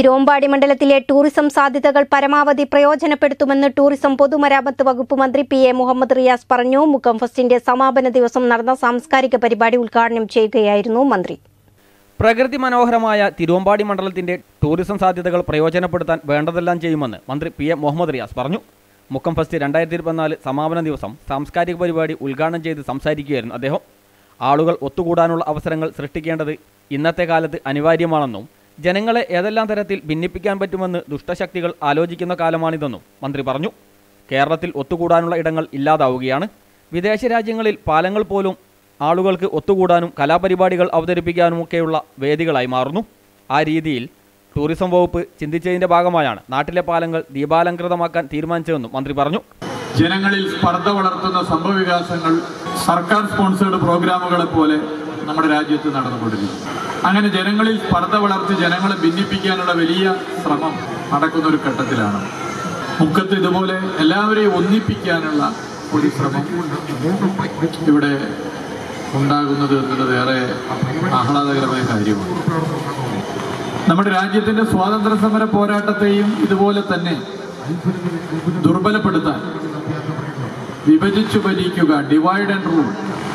തിരുവമ്പാടി മണ്ഡലത്തിലെ ടൂറിസം സാധ്യതകൾ പരമാവധി പ്രയോജനപ്പെടുത്തുമെന്ന് ടൂറിസം പൊതുമരാമത്ത് വകുപ്പ് മന്ത്രി പി.എ. മുഹമ്മദ് റിയാസ് പറഞ്ഞു. മുക്കം ഫെസ്റ്റിന്റെ സമാപന ദിവസം നടന്ന സാംസ്കാരിക പരിപാടി ഉദ്ഘാടനം ചെയ്യുകയായിരുന്നു മന്ത്രി. പ്രകൃതി മനോഹരമായ തിരുവമ്പാടി മണ്ഡലത്തിന്റെ ടൂറിസം സാധ്യതകൾ പ്രയോജനപ്പെടുത്താൻ വേണ്ടതെല്ലാം ചെയ്യുമെന്ന് മന്ത്രി പി.എ. മുഹമ്മദ് റിയാസ് പറഞ്ഞു. മുക്കം ഫെസ്റ്റ് 2024 സമാപന ദിവസം സാംസ്കാരിക പരിപാടി ഉദ്ഘാടനം ചെയ്ത് സംസാരിക്കുകയായിരുന്നു അദ്ദേഹം. ആളുകൾ ഒത്തുകൂടാനുള്ള അവസരങ്ങൾ സൃഷ്ടിക്കേണ്ടത് ഇന്നത്തെ കാലത്ത് അനിവാര്യമാണെന്നും ജനങ്ങളെ ഏതെല്ലാം തരത്തിൽ ഭിന്നിപ്പിക്കാൻ പറ്റുമെന്ന് ദുഷ്ടശക്തികൾ ആലോചിക്കുന്ന കാലമാണിതെന്നും മന്ത്രി പറഞ്ഞു. കേരളത്തിൽ ഒത്തുകൂടാനുള്ള ഇടങ്ങൾ ഇല്ലാതാവുകയാണ്. വിദേശ രാജ്യങ്ങളിൽ പാലങ്ങൾ പോലും ആളുകൾക്ക് ഒത്തുകൂടാനും കലാപരിപാടികൾ അവതരിപ്പിക്കാനുമൊക്കെയുള്ള വേദികളായി മാറുന്നു. ആ രീതിയിൽ ടൂറിസം വകുപ്പ് ചിന്തിച്ചതിന്റെ ഭാഗമായാണ് നാട്ടിലെ പാലങ്ങൾ ദീപാലങ്കൃതമാക്കാൻ തീരുമാനിച്ചതെന്നും മന്ത്രി പറഞ്ഞു. ജനങ്ങളിൽ സ്പർദ്ധ വളർത്തുന്ന സംഭവവികാസങ്ങൾ സർക്കാർ സ്പോൺസേർഡ് പ്രോഗ്രാമുകളെ പോലെ നമ്മുടെ രാജ്യത്ത് നടന്നുകൊണ്ടിരിക്കുന്നു. അങ്ങനെ ജനങ്ങളിൽ സ്പർദ്ധ വളർത്തി ജനങ്ങളെ ഭിന്നിപ്പിക്കാനുള്ള വലിയ ശ്രമം നടക്കുന്ന ഒരു ഘട്ടത്തിലാണ് മുക്കത്ത് ഇതുപോലെ എല്ലാവരെയും ഒന്നിപ്പിക്കാനുള്ള ഒരു ശ്രമം ഇവിടെ ഉണ്ടാകുന്നത് എന്നുള്ളത് ഏറെ ആഹ്ലാദകരമായ കാര്യമാണ്. നമ്മുടെ രാജ്യത്തിന്റെ സ്വാതന്ത്ര്യ സമര പോരാട്ടത്തെയും ഇതുപോലെ തന്നെ ദുർബലപ്പെടുത്താൻ വിഭജിച്ചു ഭരിക്കുക, ഡിവൈഡ് ആൻഡ് റൂൾ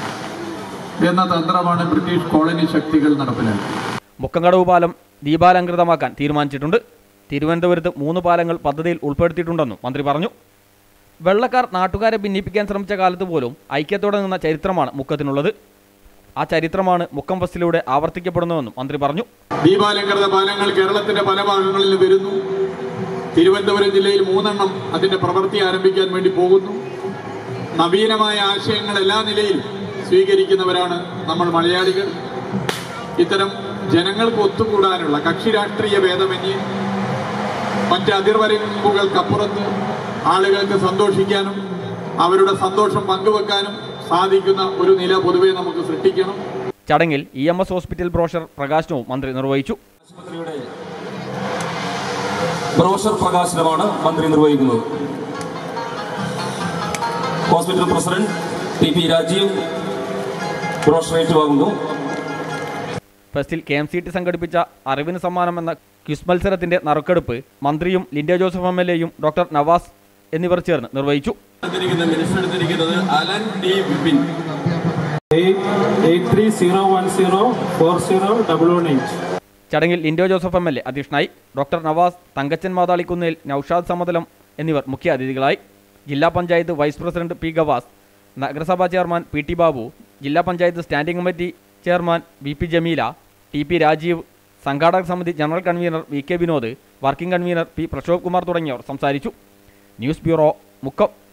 എന്ന തന്ത്രമാണ് ബ്രിട്ടീഷ് കോളനി ശക്തികൾ നടപ്പിലാക്കിയത്. മുക്കംകടവ് പാലം ദീപാലങ്കൃതമാക്കാൻ തീരുമാനിച്ചിട്ടുണ്ട്. തിരുവനന്തപുരത്ത് 3 പാലങ്ങൾ പദ്ധതിയിൽ ഉൾപ്പെടുത്തിയിട്ടുണ്ടെന്നും മന്ത്രി പറഞ്ഞു. വെള്ളക്കാർ നാട്ടുകാരെ ഭിന്നിപ്പിക്കാൻ ശ്രമിച്ച കാലത്ത് പോലും ഐക്യത്തോടെ നിന്ന ചരിത്രമാണ് മുക്കത്തിനുള്ളത്. ആ ചരിത്രമാണ് മുക്കം ഫെസ്റ്റിലൂടെ ആവർത്തിക്കപ്പെടുന്നതെന്നും മന്ത്രി പറഞ്ഞു. ദീപാലങ്കൃത പാലങ്ങൾ കേരളത്തിന്റെ പല ഭാഗങ്ങളിൽ വരുന്നു. തിരുവനന്തപുരം ജില്ലയിൽ 3 എണ്ണം അതിന്റെ പ്രവൃത്തി ആരംഭിക്കാൻ വേണ്ടി പോകുന്നു. നവീനമായ ആശയങ്ങൾ എല്ലാ നിലയിലും സ്വീകരിക്കുന്നവരാണ് നമ്മൾ മലയാളികൾ. ഇത്തരം ജനങ്ങൾക്ക് ഒത്തുകൂടാനുള്ള കക്ഷി രാഷ്ട്രീയ ഭേദമന്യേ മറ്റ് അതിർവരമ്പുകൾക്കപ്പുറത്ത് ആളുകൾക്ക് സന്തോഷിക്കാനും അവരുടെ സന്തോഷം പങ്കുവെക്കാനും സാധിക്കുന്ന ഒരു നില പൊതുവെ നമുക്ക് സൃഷ്ടിക്കണം. ചടങ്ങിൽ EMS ഹോസ്പിറ്റൽ ബ്രോഷർ പ്രകാശനവും മന്ത്രി നിർവഹിച്ചു. ബ്രോഷർ പ്രകാശനമാണ് മന്ത്രി നിർവഹിക്കുന്നത്. Hospital president P.P. Rajeev brochure ഏറ്റുവാങ്ങുന്നു. ഫെസ്റ്റിൽ KMCT സംഘടിപ്പിച്ച അറിവിന് സമ്മാനം എന്ന ക്വിസ് മത്സരത്തിന്റെ നറുക്കെടുപ്പ് മന്ത്രിയും ലിൻഡോ ജോസഫ് MLA-യും ഡോക്ടർ നവാസ് എന്നിവർ ചേർന്ന് നിർവഹിച്ചു. ചടങ്ങിൽ ലിൻഡോ ജോസഫ് MLA അധ്യക്ഷനായി. ഡോക്ടർ നവാസ്, തങ്കച്ചൻ മാതാളിക്കുന്നേൽ, നൌഷാദ് സമതലം എന്നിവർ മുഖ്യ അതിഥികളായി. ജില്ലാ panchayat vice president P. Gavas, നഗരസഭാ ചെയർമാൻ P.T. ബാബു, ജില്ലാ panchayat standing committee chairman V.P. Jameela, T.P. Rajeev, സംഘാടക സമിതി general convener V.K. Vinod, working convener P. Prashobh Kumar തുടങ്ങിയവർ സംസാരിച്ചു. News bureau, Mukkam.